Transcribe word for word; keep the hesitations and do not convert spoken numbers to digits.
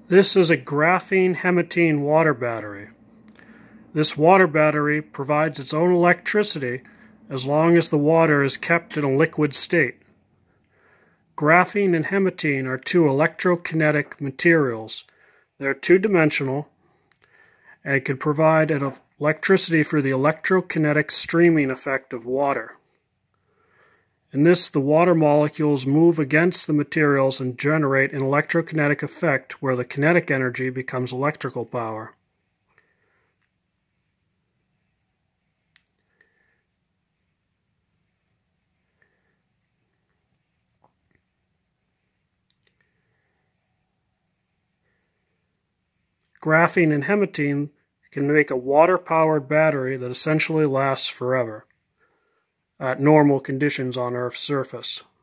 This is a graphene hematene water battery. This water battery provides its own electricity as long as the water is kept in a liquid state. Graphene and hematene are two electrokinetic materials. They are two-dimensional and can provide an electricity for the electrokinetic streaming effect of water. In this, the water molecules move against the materials and generate an electrokinetic effect where the kinetic energy becomes electrical power. Graphene and hematene can make a water-powered battery that essentially lasts forever at normal conditions on Earth's surface.